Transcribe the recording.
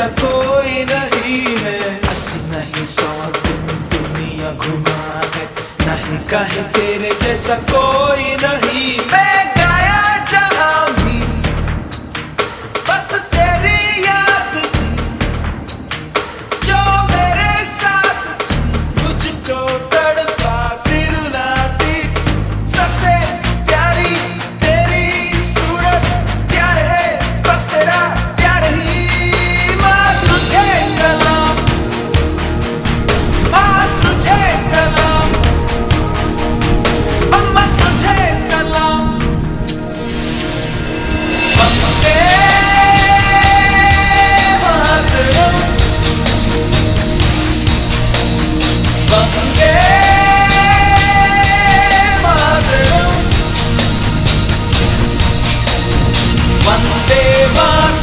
जैसा कोई नहीं है। 80 नहीं 100 दिन दुनिया घुमा है, नहीं कहे तेरे जैसा कोई नहीं। मैं गाया जहां भी बस तेरी याद थी, जो मेरे साथ मुझको तड़पाती रुलाती। सबसे प्यारी तेरी सूरत, प्यार है बस तेरा प्यार ही। माँ तुझे सलाम, माँ तुझे सलाम, अम्मा तुझे सलाम। वंदे मातरम, वंदे मातरम, वंदे मातरम।